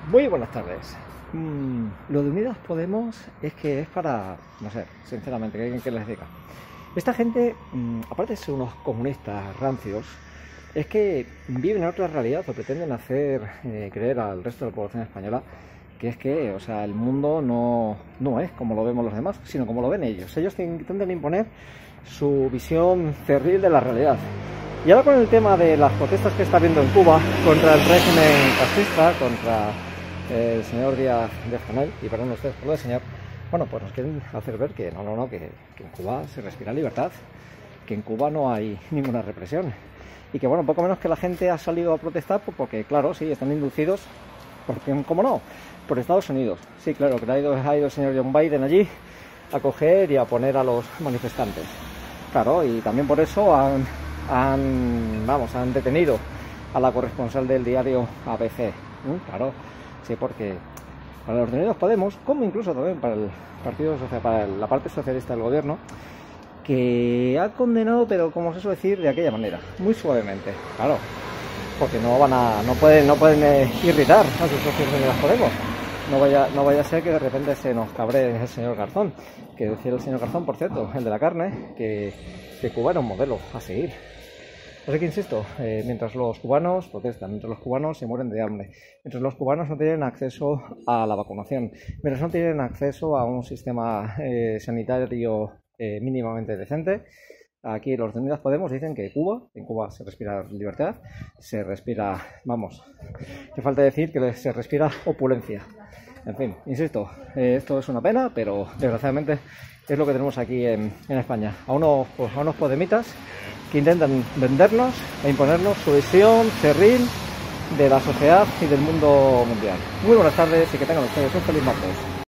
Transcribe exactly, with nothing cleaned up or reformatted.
Muy buenas tardes. Mm, lo de Unidas Podemos es que es para, no sé, sinceramente, que alguien que les diga. Esta gente, mm, aparte de ser unos comunistas rancios, es que viven en otra realidad o pretenden hacer eh, creer al resto de la población española que es que, o sea, el mundo no, no es como lo vemos los demás, sino como lo ven ellos. Ellos intentan imponer su visión cerril de la realidad. Y ahora con el tema de las protestas que está habiendo en Cuba contra el régimen fascista, contra el señor Díaz Canel, y perdón ustedes por lo de señor, bueno, pues nos quieren hacer ver que no, no, no, que, que en Cuba se respira libertad, que en Cuba no hay ninguna represión, y que bueno, poco menos que la gente ha salido a protestar porque, claro, sí, están inducidos, porque, ¿cómo no?, por Estados Unidos. Sí, claro, que ha ido, ha ido el señor John Biden allí a coger y a poner a los manifestantes. Claro, y también por eso han, han vamos, han detenido a la corresponsal del diario A B C. ¿Mm? Claro, sí, porque para los Unidos Podemos, como incluso también para el Partido Social, para la parte socialista del gobierno, que ha condenado, pero como se suele decir, de aquella manera, muy suavemente. Claro, porque no van a, no pueden, no pueden eh, irritar a sus socios de Unidas Podemos. No vaya, no vaya a ser que de repente se nos cabre el señor Garzón, que decía el señor Garzón, por cierto, el de la carne, que, que Cuba era un modelo a seguir. Así que insisto, eh, mientras los cubanos protestan, mientras los cubanos se mueren de hambre, mientras los cubanos no tienen acceso a la vacunación, mientras no tienen acceso a un sistema eh, sanitario eh, mínimamente decente, aquí los de Unidas Podemos dicen que Cuba, en Cuba se respira libertad, se respira, vamos, que falta decir que se respira opulencia. En fin, insisto, eh, esto es una pena, pero desgraciadamente es lo que tenemos aquí en, en España. A unos, pues, a unos podemitas que intentan vendernos e imponernos su visión cerril de la sociedad y del mundo mundial. Muy buenas tardes y que tengan ustedes un feliz martes.